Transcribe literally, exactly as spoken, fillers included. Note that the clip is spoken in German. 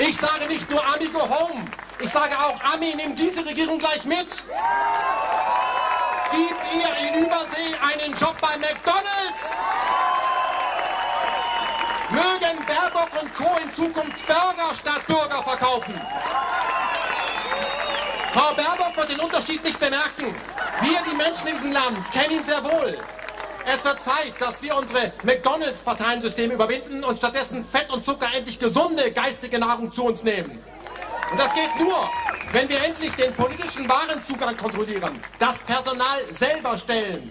Ich sage nicht nur Ami, go home. Ich sage auch, Ami, nimm diese Regierung gleich mit. Gib ihr in Übersee einen Job bei McDonald's. Mögen Baerbock und Co. in Zukunft Burger statt Bürger verkaufen. Frau Baerbock wird den Unterschied nicht bemerken. Wir, die Menschen in diesem Land, kennen ihn sehr wohl. Es wird Zeit, dass wir unsere McDonalds-Parteiensysteme überwinden und stattdessen Fett und Zucker endlich gesunde geistige Nahrung zu uns nehmen. Und das geht nur, wenn wir endlich den politischen Warenzugang kontrollieren, das Personal selber stellen.